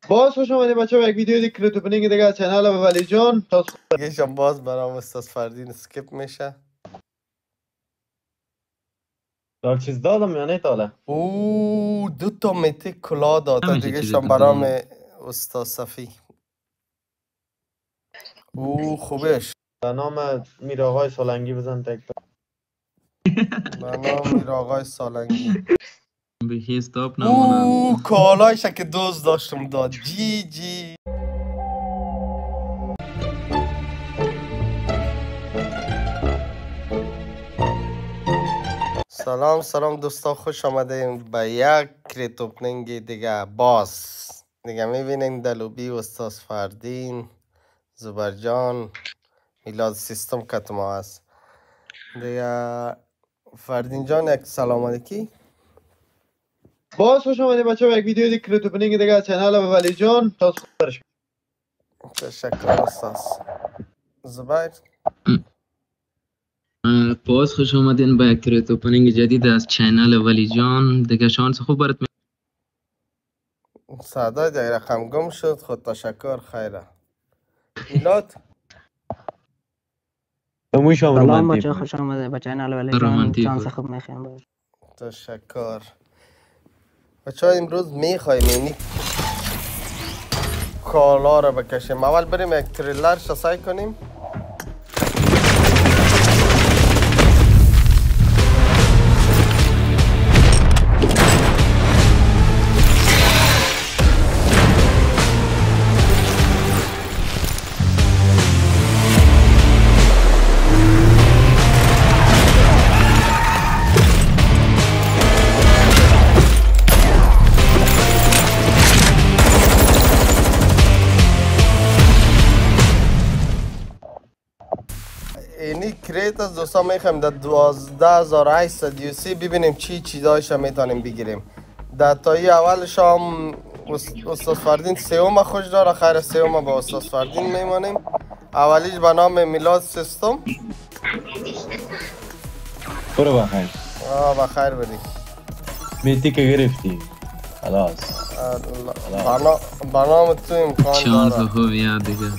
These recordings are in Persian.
باز خوش آمدید بچه‌ها یک ویدیو دیگه کریت اوپنینگ دیگه از چنل ولی جان. دیگه باز برام استاد فردین اسکیپ میشه. دار چیز دادم یا نه تاله؟ او دو تا میتیک کلا داد دیگه شام برام استاد صفی. او خوبش. به نام میر آقای سالنگی بزن تک تا. به نام میر آقای سالنگی. به استاپ نمونه. او کالایش که دوست داشتم داد. جی جی. سلام دوستا، خوش آمدیم به یک کریت اوپنینگ دیگه. باز دیگه میبینیم دلوبی استاد فردین زبرجان میلاد سیستم کت ما هست دیگه. فردین جان یک سلام علیکی. باز خوش آمدید بچه‌ها یک ویدیو دیگه کریت اوپنینگ دیگه از چنل ولی جان. تشکر استاد زبیر. باز خوش آمدین به یک کریت اوپنینگ جدید از چینل ولی جان. دیگه شانس خوب برات صدای دیگه رقم گم شد. خود تشکر خیره. میلاد سلام بچه، خوش آمده به چینل ولی جان. شانس خوب میخوایم باش. تشکر بچه ها. امروز میخوایم اینی کالا رو بکشیم. اول بریم یک تریلر شسای کنیم. اینی کریت از دوستا میخوایم در 12800 UC ببینیم چی چیزایش میتونیم بگیریم. در تایی اولش هم استاد فردین سیوم خوش داره. خیر سیوم با استاد فردین میمانیم. اولیش به نام میلاد سیستم. برو بخیر. بخیر بری. میتی که گرفتی خلاص. به نام تو امکان شانس داره. خوب یاد دیگه.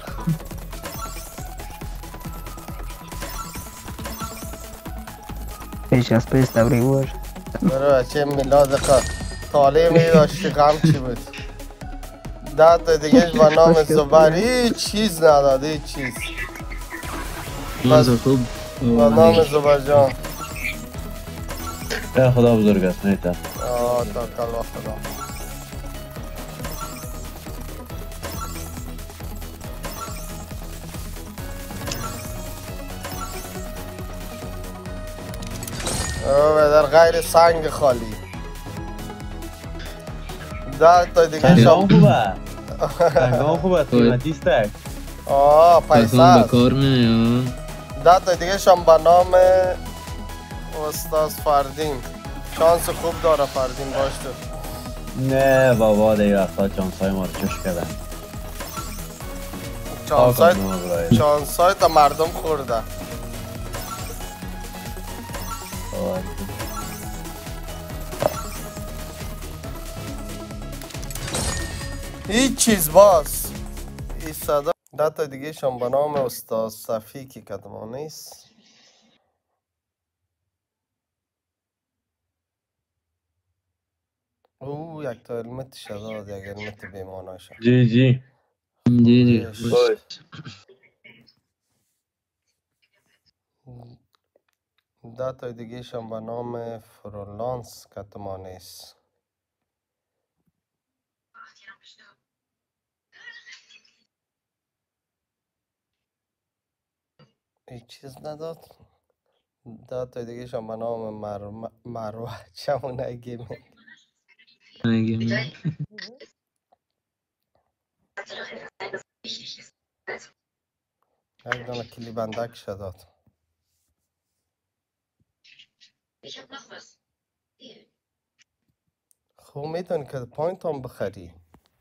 پیش از پیش دوری باش. برو بچه میلاد که طالع میداشتی غم چی بود. 10 تا دیگهش به نام زبر. هیچ چیز نداد. هیچ چیز. شانس خوب به نام زبر جان. خدا بزرگ است نیتا. توکل به خدا. در غیر سنگ خالی. 10 تا دیگه شام خوبه. سنگام خوبه. قیمتی استک. پیسه است. کار میاد. 10 تا دیگه شام به نام استاد فردین. شانس خوب داره فردین باش تو. نه بابا دیگه وقتا چانسای ما رو چش کردن. چانسای تا مردم خورده. هیچ چیز باز. این صدا 10 تا دیگه شام به نام استاد صفی که کدمان نیست. او یک تا علمت شداد. یک علمت بیمانه شد. جی جی باش. 10 تا دیگه شام به نام فرولانس کدمان نیست. هیچ چیز نداد. 10 تا دیگه شام به نام مروه چمونه گیمینگ. یک دانه کلی بندک شداد. خب میتونی که پوینت هم بخری.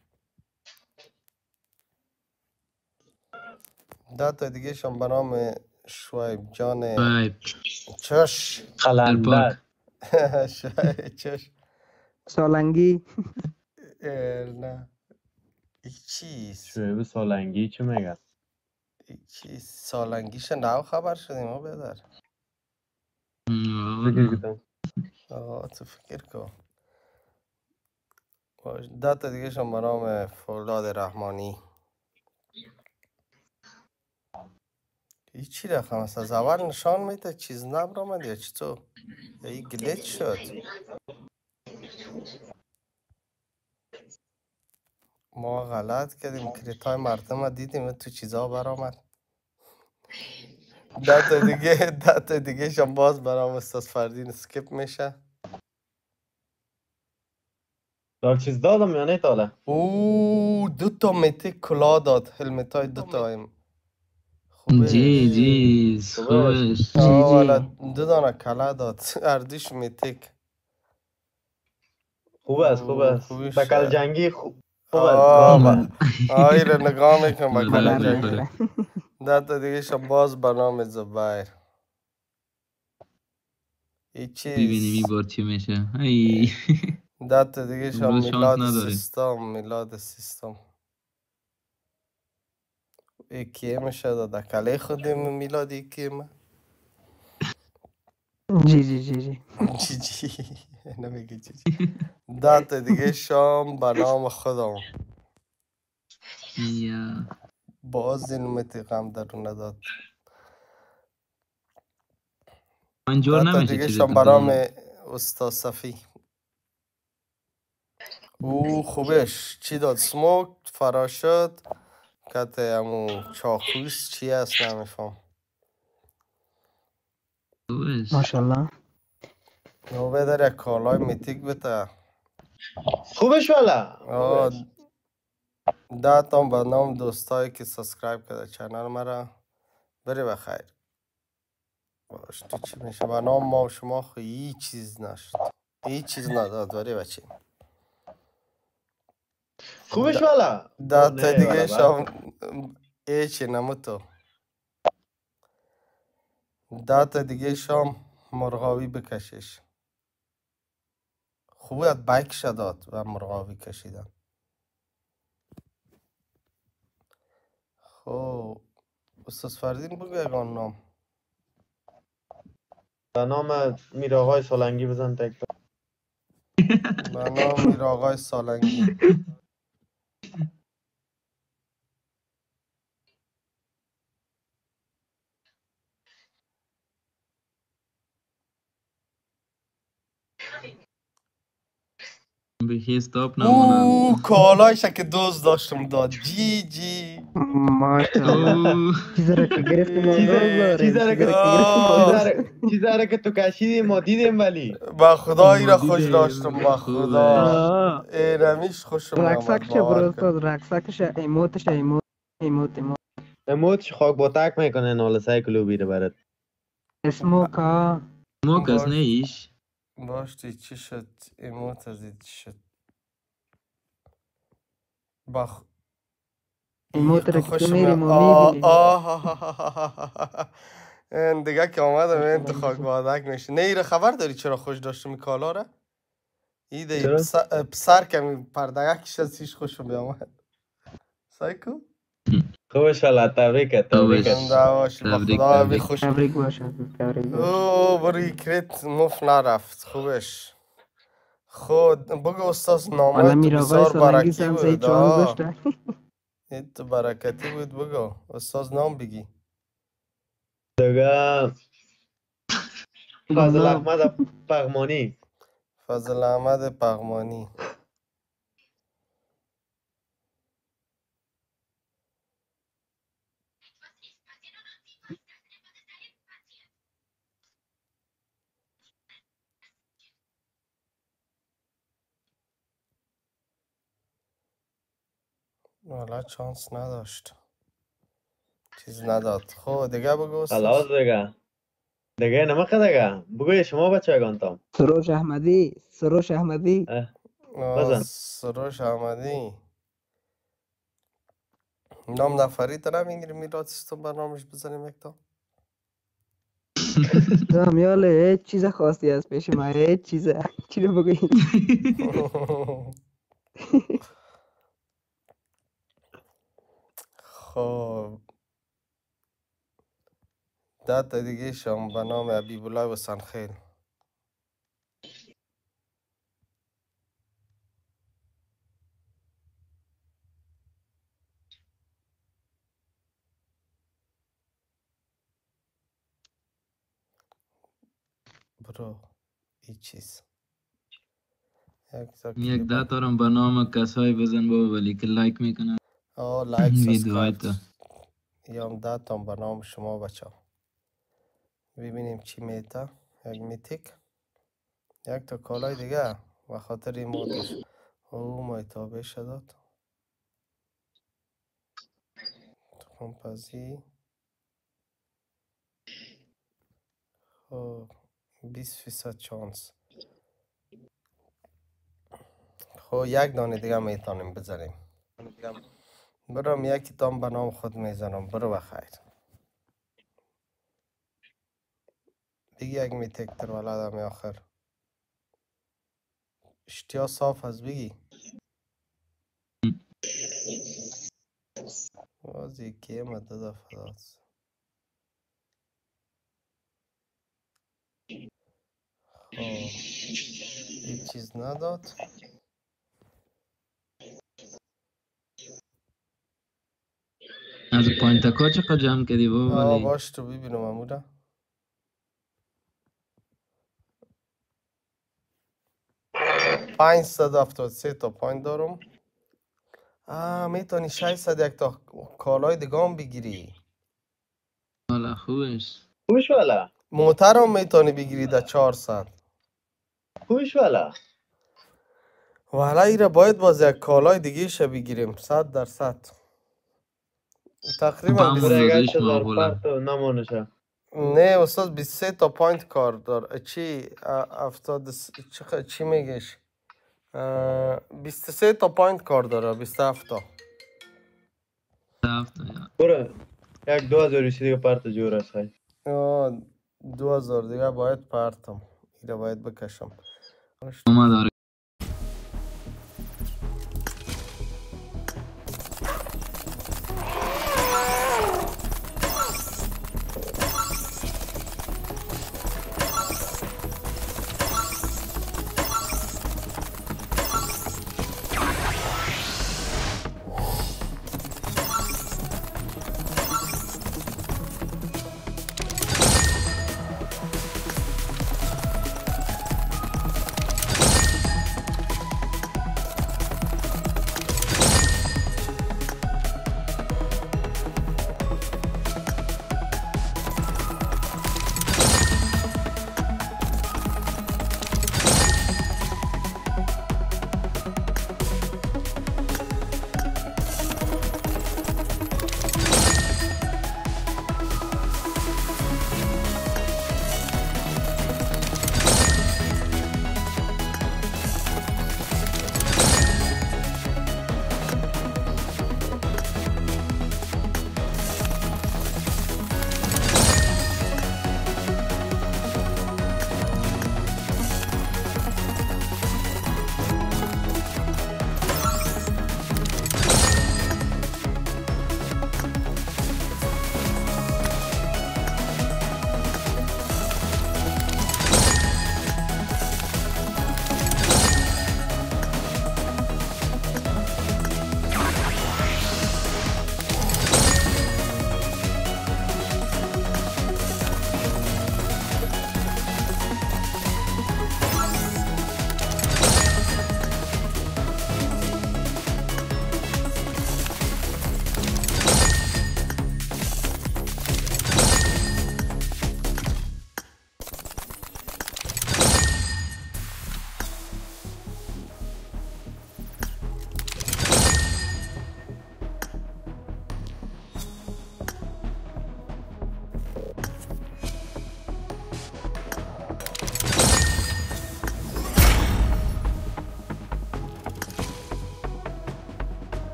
10 تا دیگه شام به نام شویب جان چش قلندر. شویب چش سالنگی. نه این چیست؟ شعب سالنگی چه میگه؟ این چیست؟ سالنگیش نو خبر شدیم ما بدر. فکر کردم. آه تو فکر کن. باش داتا دیگه شما به نام فولاد رحمانی. این چی رقم است؟ از اول نشان میده چیز نبرامد یا چطور؟ یا این گلیچ شد؟ ما غلط کردیم کریتای مردم دیدیم تو چیزها برامد. داتا دیگه شما باز برام استاد فردین سکیپ میشه. دار چیز دادم یا نه تاله؟ اوه 2 میتیک کلا داد. هلمت های 2 خوبه. جی خوبش. آه والا 2 دانه کلا داد. اردیش میتیک. خوب است خوب است. بکل جنگی خوب است. آی رو نگاه میکنم بکل جنگی. داتا دیگه شما باز برنامه زبایر. ای چیز ببینیم این بار چی میشه. ای داتا دیگه شما میلاد سیستم. ای کیه میشه داده کله خودیم میلادی کیه جی نمیگی جی داتا دیگه شام به نام خودم. باز این متیقم درونه داد. داتا دیگه شام به نام استاد صفی. او خوبش چی داد؟ سموک فرا شد کت همون چاقویست چی هست نمیفهم. ماشالله نوبه در یک کالای میتیک بته. خوبش والا. داتم به نام دوستایی که سابسکرایب کرده چنل مرا بری بخیر. باش تو چی میشه به نام ما و شما خو هیچ چیز نشد. هیچ چیز نداد بری بچه. خوبش والا. داتا دیگه شام ایچی نموتو. داتا دیگه شام مرغاوی بکشش. خوبیت بایک شداد و مرغاوی کشیدن. خب استاد فردین بگو یکان نام. به نام میراغای سالنگی بزن تک. به نام میراغای سالنگی. بخی استاپ نمانم. کالایش که دوست داشتم داد. جی ماشالله چیزی که گرفتیم چیزی که تو کشیدی ما دیدیم ولی با خدا ای را خوش داشتم با خدا. اینمیش خوشم نامد. رکسکش براستاد رکسکش ایموتش اموتش خاک با تک میکنه نال سایکلو بیره برد. اسموکا موکس نیش باشتی چی شد ایموت از این چی شد بخ ایموت رو که تو میری ما میبینی. این دیگه که آمدم این تو خاک بادک میشه. نه ایره خبر داری چرا خوش داشتم این کالا را؟ ایده پسر کمی پردگه کش از هیچ خوشم بیامد. سایکو؟ خوبش والا تبریکت دعواش با خدا بی خوش. تبریک باشه اوه بری کرت مف نرفت خوبش. خود بگو استاز نامه تو بسیار برکی بود. این تو برکتی بود بگو استاز نام بگی. دیگه فضل احمد پغمانی. فضل احمد پغمانی. والا چانس نداشت چیز نداد. خب دیگه بگو خلاص دیگه نمخه دیگه بگوی شما بچه گانتام. سروش احمدی بزن سروش احمدی نام نفری تا نمیگیری میلاد سیستم برنامهش بزنیم یک تا. یاله هیچ چیز خاصی از پیش ما هیچ چیز چی رو بگوییم. خب 10 تا دیگه شام به نام حبیبالله و سنخیل. برو این چیز یک 10 تا رو به نام کسایی بزن بابا ولی که لایک میکنن لایک ویدیوهای سابسکرایب تا. یا هم 10 تا به نام شما بچه ها. ببینیم چی میته. یک میتیک، یک تا کالای دیگه و خاطر این موتش او مایتابه شداد تخم پزی. خب 20% چانس. خب یک دانه دیگه میتونیم بزنیم. برام یکی تام به نام خود میزنم. برو بخیر. دیگه یک میتیک تر ولدم آخر. اشتیا صاف هست بگی. بازی که مدد فدات. خب هیچ چیز نداد. از پایین تکا چقدر جمع کردی بابا ولی باش تو ببینم امودا. 573 تا پوینت دارم. میتونی 601 تا کالای دیگه هم بگیری. حالا خوبش خوش والا موتر هم میتونی بگیری در 400. خوش والا والا ایره باید باز یک کالای دیگه شه بگیریم 100%. تقریبا همون برای روزش 8000 معقوله. فرد نمانشه. نه استاد 23 تا پوینت کار دار. چی 70 چی میگیش 23 تا پوینت کار داره. 27 تا. برو یک 2000 دیگه پرت جور است. 2000 دیگه باید پرتم. ایره باید بکشم. اومد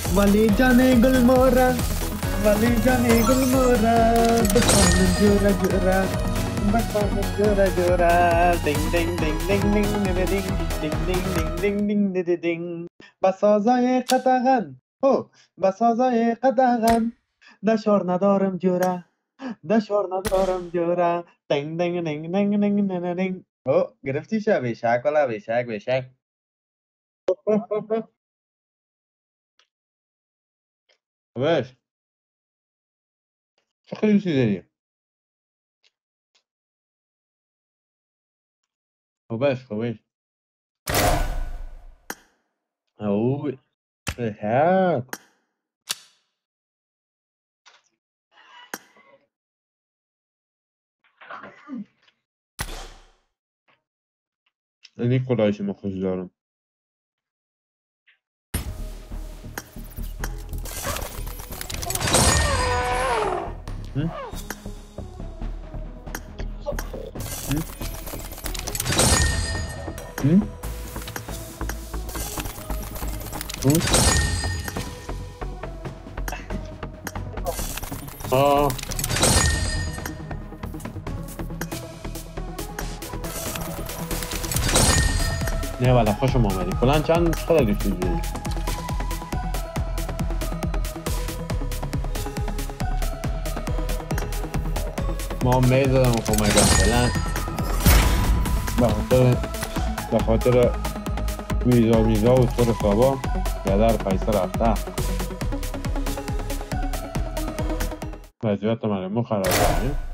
ولی جان گل مورا ولی جان گل مورا بخوان جورا جورا بخوان جورا جورا دینگ دینگ دینگ دینگ دینگ دینگ دینگ دینگ دینگ دینگ دینگ دینگ بسازای قدغن او بسازای قدغن دشار ندارم جورا دشار ندارم جورا دینگ دینگ دینگ دینگ دینگ دینگ دینگ او گرفتی شو بیشک والا بیشک بیشک باش چه خیلی چیز داری خوبش خوبش او هک این خدایش ما خوش دارم نه والا خوشم آمدی کلان چند خدا دوستی جوری ما میزدم و کمکم فعلا به خاطر ویزا و طور خوابا یادر پیسه رفته وضعیت من خراب کنیم